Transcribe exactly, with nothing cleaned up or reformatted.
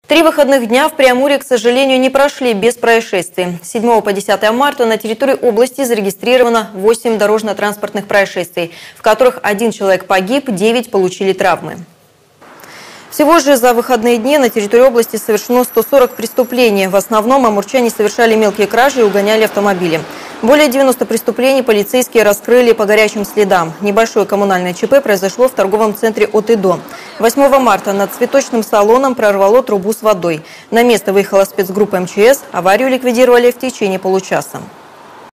Три выходных дня в Преамуре, к сожалению, не прошли без происшествий. С седьмого по десятое марта на территории области зарегистрировано восемь дорожно-транспортных происшествий, в которых один человек погиб, девять получили травмы. Всего же за выходные дни на территории области совершено сто сорок преступлений. В основном амурчане совершали мелкие кражи и угоняли автомобили. Более девяноста преступлений полицейские раскрыли по горячим следам. Небольшое коммунальное ЧП произошло в торговом центре «От и до». восьмого марта над цветочным салоном прорвало трубу с водой. На место выехала спецгруппа эм че эс. Аварию ликвидировали в течение получаса.